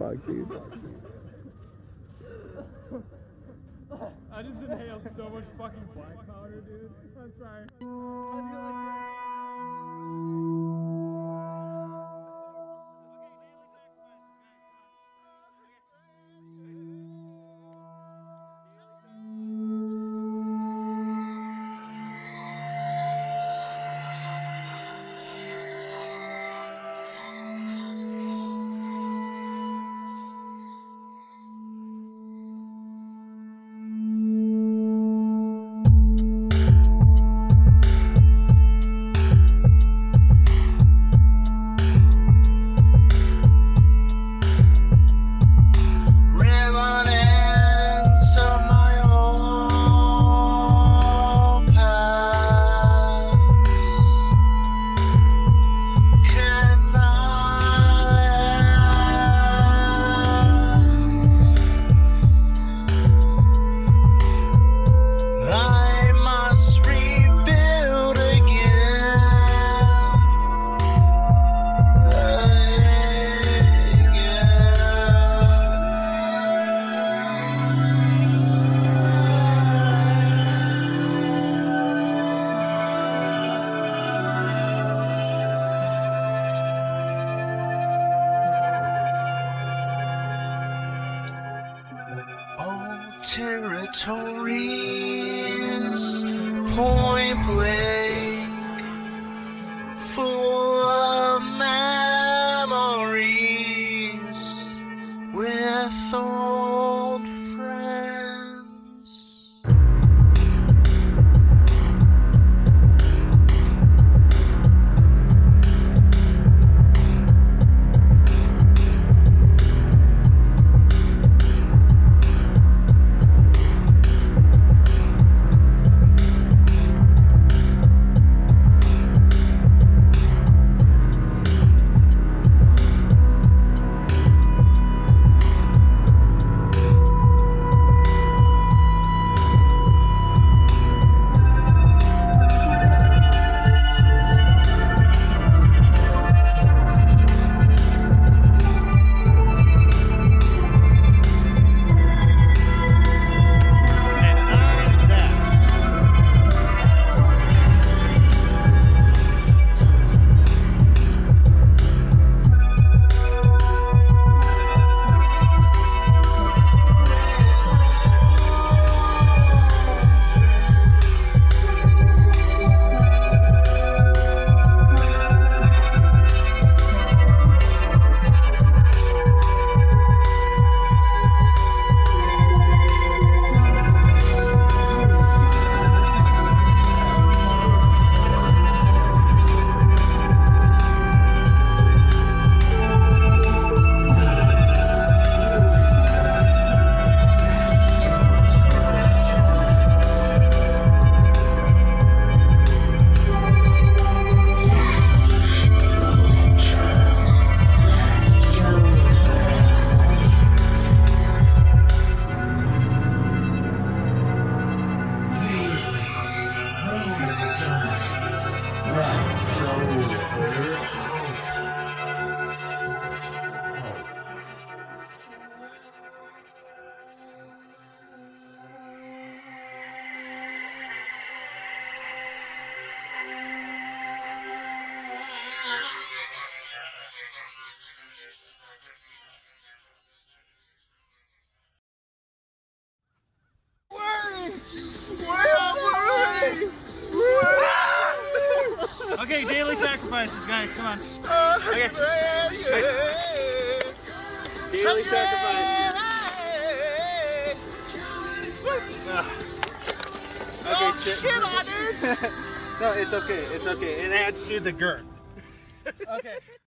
fuck, dude. I just inhaled so much fucking black powder, dude. I'm sorry. How'd you like that? Remnants of my old past cannot last. I must rebuild territories, point blank, full of memories with old friends. Okay, daily sacrifices, guys, come on. Okay. Daily sacrifice. Okay, shit on it. No, it's okay. It's okay. It adds to the girth. Okay.